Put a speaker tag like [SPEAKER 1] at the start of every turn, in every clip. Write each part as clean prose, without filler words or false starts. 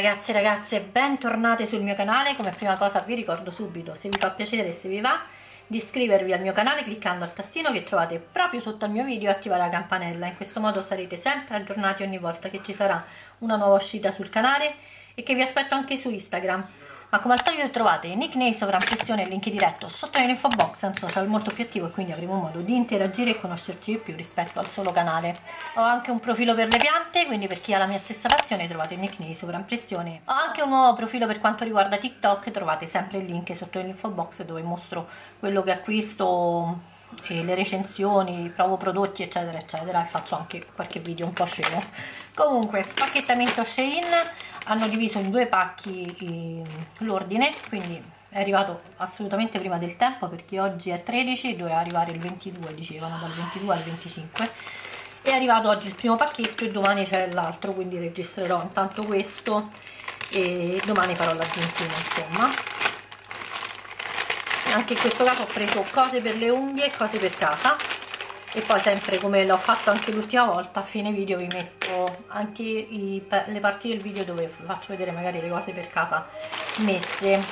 [SPEAKER 1] ragazzi e ragazze, bentornate sul mio canale. Come prima cosa vi ricordo subito, se vi fa piacere e se vi va, di iscrivervi al mio canale cliccando al tastino che trovate proprio sotto al mio video e attivare la campanella. In questo modo sarete sempre aggiornati ogni volta che ci sarà una nuova uscita sul canale e che vi aspetto anche su Instagram. Ma come al solito trovate i nickname, sovraimpressione e link diretto sotto nell'info box. È un social molto più attivo e quindi avremo modo di interagire e conoscerci di più rispetto al solo canale. Ho anche un profilo per le piante, quindi per chi ha la mia stessa passione trovate il nickname sovraimpressione. Ho anche un nuovo profilo per quanto riguarda TikTok, trovate sempre il link sotto nell'info box dove mostro quello che acquisto, e le recensioni, provo prodotti eccetera eccetera, e faccio anche qualche video un po' scemo. Comunque, spacchettamento Shein, hanno diviso in due pacchi l'ordine, quindi è arrivato assolutamente prima del tempo perché oggi è 13, doveva arrivare il 22, dicevano dal 22 al 25. È arrivato oggi il primo pacchetto e domani c'è l'altro, quindi registrerò intanto questo e domani farò l'aggiuntina, insomma. Anche in questo caso ho preso cose per le unghie e cose per casa, e poi sempre come l'ho fatto anche l'ultima volta, a fine video vi metto anche le parti del video dove faccio vedere magari le cose per casa messe.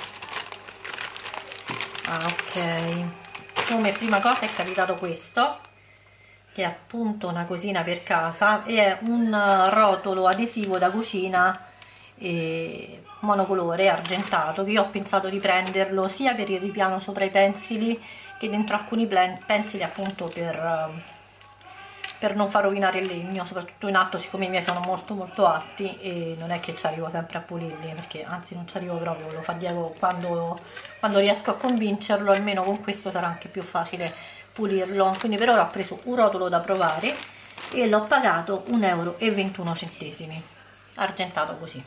[SPEAKER 1] Ok, come prima cosa è capitato questo, che è appunto una cosina per casa e è un rotolo adesivo da cucina monocolore argentato, che io ho pensato di prenderlo sia per il ripiano sopra i pensili che dentro alcuni pensili, appunto per non far rovinare il legno, soprattutto in alto, siccome i miei sono molto alti e non è che ci arrivo sempre a pulirli, perché anzi non ci arrivo proprio, lo fa Diego quando riesco a convincerlo. Almeno con questo sarà anche più facile pulirlo. Quindi per ora ho preso un rotolo da provare e l'ho pagato 1,21 euro, argentato così.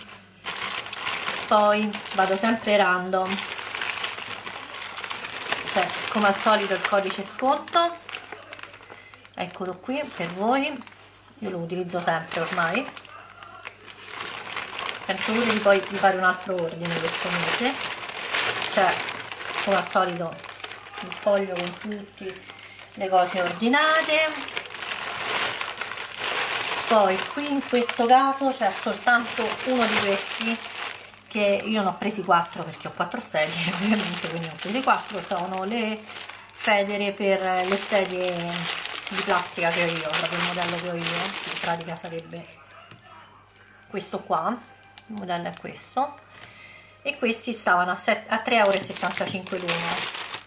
[SPEAKER 1] Poi vado sempre random, c'è come al solito il codice sconto, eccolo qui per voi, io lo utilizzo sempre ormai. Penso pure di fare un altro ordine questo mese. C'è come al solito il foglio con tutte le cose ordinate. Poi qui in questo caso c'è soltanto uno di questi, che io ne ho presi 4 perché ho 4 sedie ovviamente, quindi ho presi 4. Sono le federe per le sedie di plastica che ho io, proprio il modello che ho io, che in pratica sarebbe questo qua, il modello è questo, e questi stavano a 3,75 euro l'uno.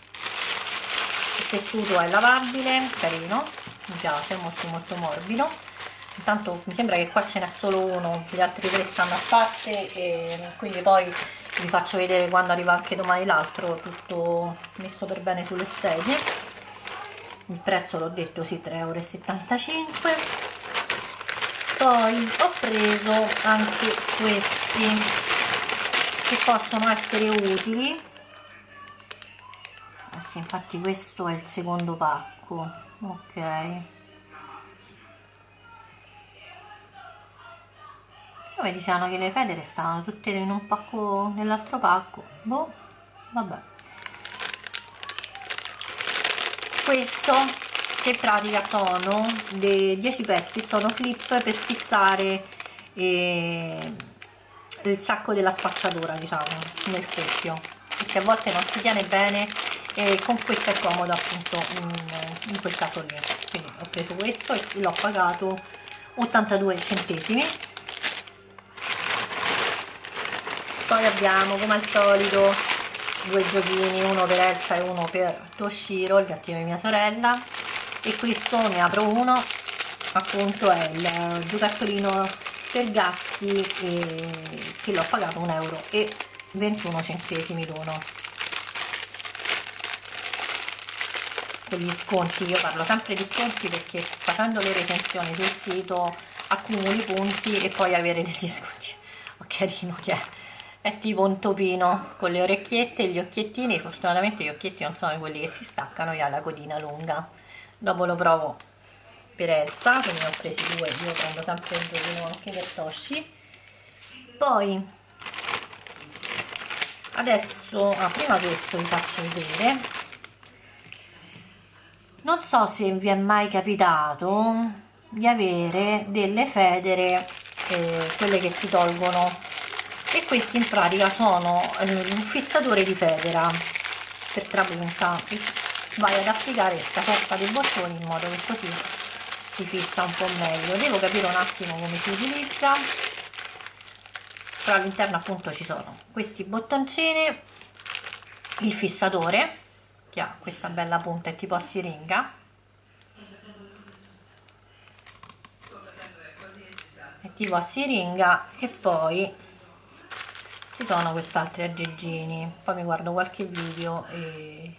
[SPEAKER 1] Il tessuto è lavabile, carino, mi piace, molto morbido. Intanto mi sembra che qua ce n'è solo uno, gli altri 3 stanno a parte, e quindi poi vi faccio vedere quando arriva anche domani l'altro, tutto messo per bene sulle sedie. Il prezzo l'ho detto, sì, 3,75 euro. Poi ho preso anche questi che possono essere utili. Sì, infatti questo è il secondo pacco, ok. Come dicevano che le federe stavano tutte in un pacco, nell'altro pacco, boh, vabbè. Questo, che in pratica sono dei 10 pezzi, sono clip per fissare il sacco della spazzatura, diciamo, nel secchio, perché a volte non si tiene bene e con questo è comodo, appunto, in quel caso lì. Quindi ho preso questo e l'ho pagato 82 centesimi. Poi abbiamo come al solito due giochini, uno per Elsa e uno per Toshiro, il gattino di mia sorella, e questo ne apro uno, appunto è il giocattolino per gatti che l'ho pagato 1,21 euro l'uno. Con gli sconti, io parlo sempre di sconti perché facendo le recensioni sul sito accumuli punti e poi avere degli sconti. Oh, carino che è tipo un topino con le orecchiette e gli occhiettini. Fortunatamente gli occhietti non sono quelli che si staccano e ha la codina lunga. Dopo lo provo per Elsa, quindi ne ho presi 2, io prendo sempre il giochino anche per Toshi. Poi adesso, prima questo vi faccio vedere. Non so se vi è mai capitato di avere delle federe, quelle che si tolgono E questi in pratica sono un fissatore di federa per trapunta, vai ad applicare questa sorta di bottoni in modo che così si fissa un po' meglio. Devo capire un attimo come si utilizza, però all'interno appunto ci sono questi bottoncini, il fissatore che ha questa bella punta, è tipo a siringa, è tipo a siringa, e poi ci sono quest'altri aggeggini, poi mi guardo qualche video e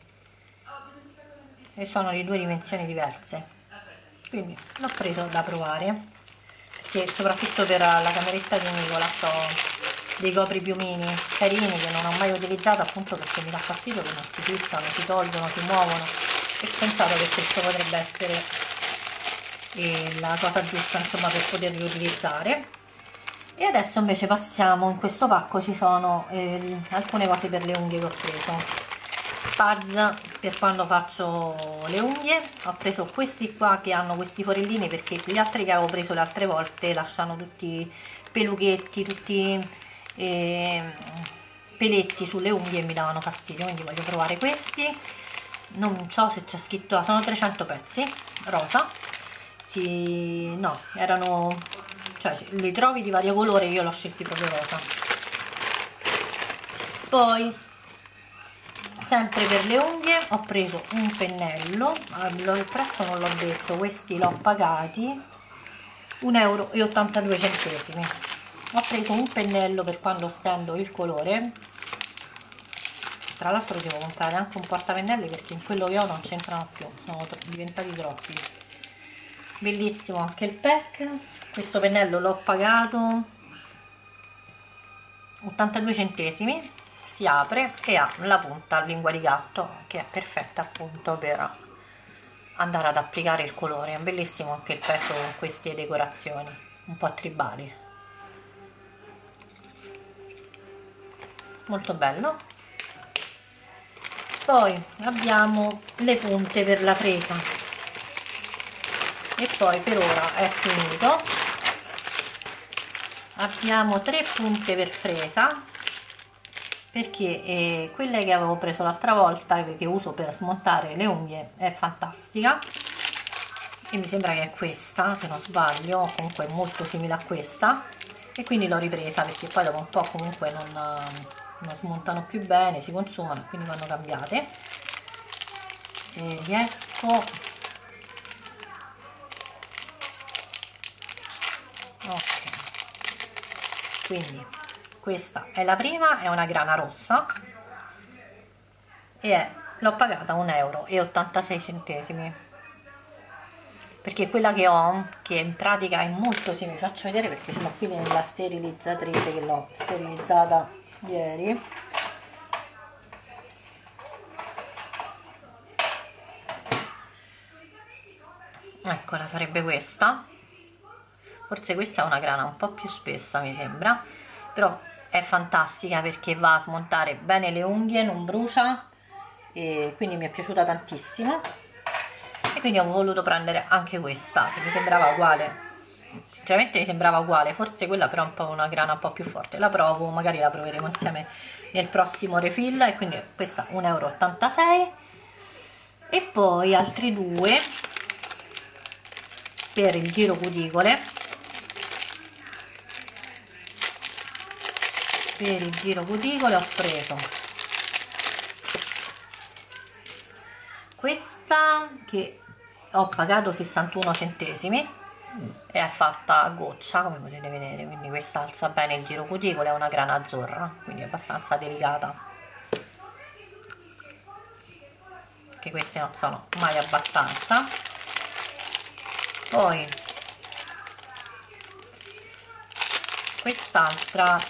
[SPEAKER 1] sono di 2 dimensioni diverse, quindi l'ho preso da provare, perché soprattutto per la cameretta di Nicola ho dei copripiumini carini che non ho mai utilizzato, appunto perché mi dà fastidio che non si fissano, si tolgono, si muovono, e ho pensato che questo potrebbe essere la cosa giusta, insomma, per poterli utilizzare. E adesso invece passiamo, in questo pacco ci sono alcune cose per le unghie che ho preso. Pads per quando faccio le unghie, ho preso questi qua che hanno questi forellini, perché gli altri che avevo preso le altre volte lasciano tutti peluchetti, tutti peletti sulle unghie e mi davano fastidio, quindi voglio provare questi. Non so se c'è scritto, sono 300 pezzi, rosa, sì, no, erano, cioè li trovi di vario colore, io l'ho scelti proprio rosa. Poi sempre per le unghie ho preso un pennello, il prezzo non l'ho detto, questi l'ho pagati 1,82 euro. Ho preso un pennello per quando stendo il colore, tra l'altro devo comprare anche un portapennelli perché in quello che ho non c'entrano più, sono diventati troppi. Bellissimo anche il pack. Questo pennello l'ho pagato 82 centesimi, si apre e ha la punta a lingua di gatto che è perfetta appunto per andare ad applicare il colore. È bellissimo anche il pack con queste decorazioni un po' tribali, molto bello. Poi abbiamo le punte per la presa, e poi per ora è finito. Abbiamo 3 punte per fresa, perché quelle che avevo preso l'altra volta, che uso per smontare le unghie, è fantastica, e mi sembra che è questa, se non sbaglio, comunque è molto simile a questa, e quindi l'ho ripresa perché poi dopo un po' comunque non smontano più bene, si consumano, quindi vanno cambiate. E riesco, ok, quindi questa è la prima, è una grana rossa e l'ho pagata 1,86 euro, perché quella che ho, che in pratica è molto simile, vi faccio vedere perché ce l'ho qui nella sterilizzatrice, che l'ho sterilizzata ieri. Eccola, sarebbe questa. Forse questa è una grana un po' più spessa, mi sembra, però è fantastica perché va a smontare bene le unghie, non brucia, e quindi mi è piaciuta tantissimo, e quindi ho voluto prendere anche questa che mi sembrava uguale, sinceramente mi sembrava uguale, forse quella però è un po' una grana un po' più forte. La provo, magari la proveremo insieme nel prossimo refill, e quindi questa 1,86 euro. E poi altri 2 per il giro cuticole. Per il giro cuticole ho preso questa che ho pagato 61 centesimi e è fatta a goccia, come potete vedere, quindi questa alza bene il giro cuticole, è una grana azzurra, quindi è abbastanza delicata, che queste non sono mai abbastanza. Poi quest'altra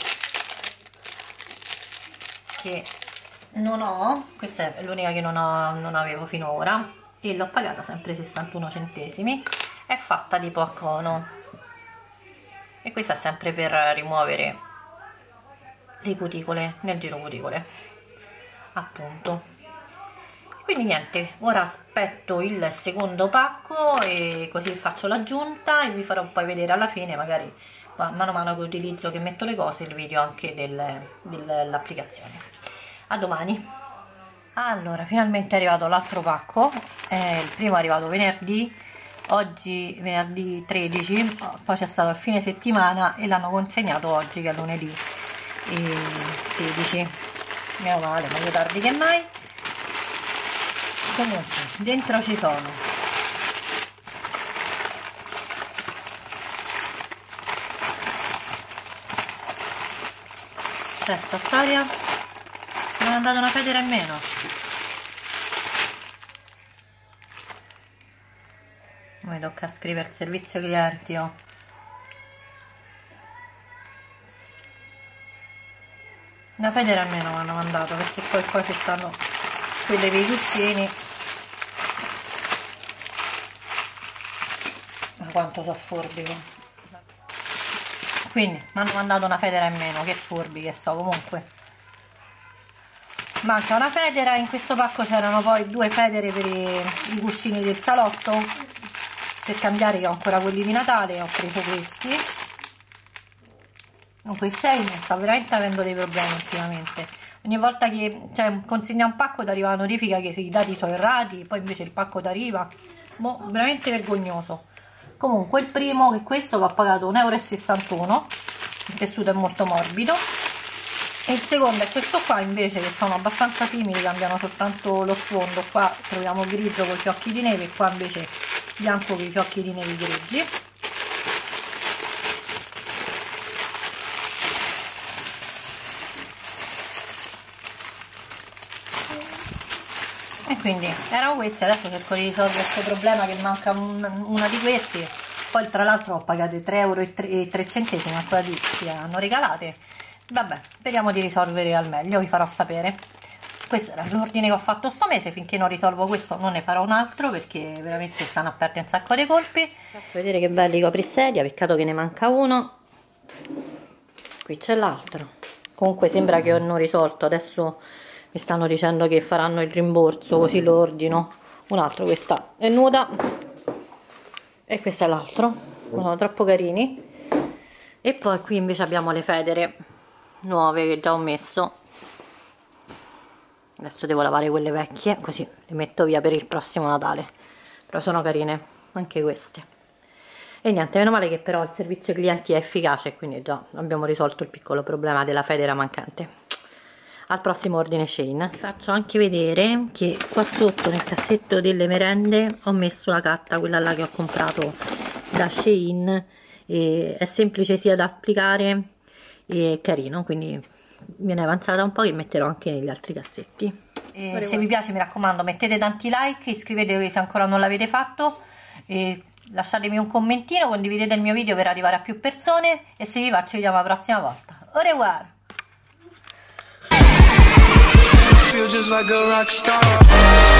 [SPEAKER 1] che non ho, questa è l'unica che non avevo finora, e l'ho pagata sempre 61 centesimi, è fatta tipo a cono, e questa è sempre per rimuovere le cuticole nel giro cuticole appunto. Quindi niente, ora aspetto il secondo pacco e così faccio l'aggiunta, e vi farò poi vedere alla fine magari mano a mano che utilizzo, che metto le cose, il video anche dell'applicazione. A domani. Allora, finalmente è arrivato l'altro pacco, il primo è arrivato venerdì, oggi venerdì 13, poi c'è stato il fine settimana e l'hanno consegnato oggi che è lunedì 16. Meno male, meglio tardi che mai. Comunque dentro ci sono questa storia, mi hanno dato una federa in meno. Mi tocca scrivere il servizio clienti, oh. Una federa in meno mi hanno mandato, perché poi ci stanno quelle dei cucini. Ma quanto sono furbi. Quindi mi hanno mandato una federa in meno, che furbi che so. Comunque manca una federa. In questo pacco c'erano poi 2 federe per i cuscini del salotto, per cambiare, che ho ancora quelli di Natale, ho preso questi. Comunque Shein sta veramente avendo dei problemi ultimamente. Ogni volta che consegna un pacco ti arriva la notifica che i dati sono errati, poi invece il pacco ti arriva. Boh, veramente vergognoso. Comunque il primo, che è questo, l'ho pagato 1,61 €, il tessuto è molto morbido. E il secondo è questo qua invece, che sono abbastanza simili, cambiano soltanto lo sfondo. Qua troviamo grigio con i fiocchi di neve e qua invece bianco con i fiocchi di neve grigi. E quindi erano questi. Adesso cerco di risolvere questo problema che manca una di questi. Poi tra l'altro ho pagato 3,03 €, ancora di hanno regalate. Vabbè, speriamo di risolvere al meglio, vi farò sapere. Questo era l'ordine che ho fatto sto mese. Finché non risolvo questo non ne farò un altro, perché veramente stanno aperti un sacco di colpi. Faccio vedere che belli coprisedia, peccato che ne manca uno. Qui c'è l'altro. Comunque sembra che hanno risolto, adesso mi stanno dicendo che faranno il rimborso, così lo ordino. Un altro, questa è nuda e questo è l'altro, sono troppo carini. E poi qui invece abbiamo le federe nuove che già ho messo. Adesso devo lavare quelle vecchie, così le metto via per il prossimo Natale. Però sono carine anche queste. E niente, meno male che però il servizio clienti è efficace, quindi già abbiamo risolto il piccolo problema della federa mancante. Al prossimo ordine Shein. Vi faccio anche vedere che qua sotto nel cassetto delle merende ho messo la carta, quella là che ho comprato da Shein. È semplice sia da applicare e carino, quindi viene avanzata un po', che metterò anche negli altri cassetti. Se vi piace, mi raccomando, mettete tanti like, iscrivetevi se ancora non l'avete fatto, e lasciatemi un commentino, condividete il mio video per arrivare a più persone, e se vi va ci vediamo la prossima volta. Au revoir!
[SPEAKER 2] Feel just like a rock star.